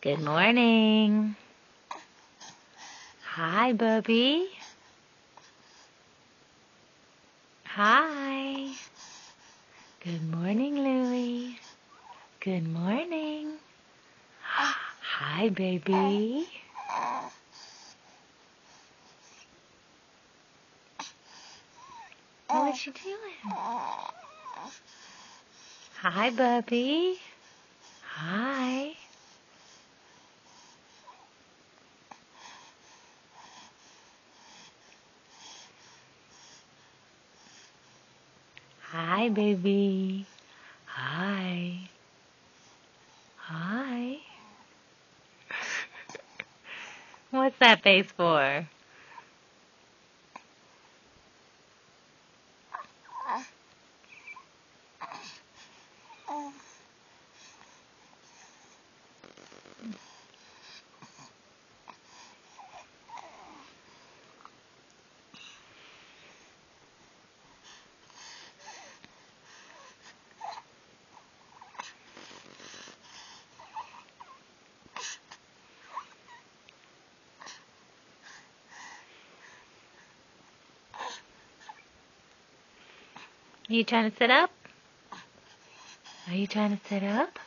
Good morning. Hi, Bubby. Hi. Good morning, Louie. Good morning. Hi, baby. What's she doing? Hi, Bubby. Hi. Hi, baby. Hi. Hi. What's that face for? Are you trying to sit up? Are you trying to sit up?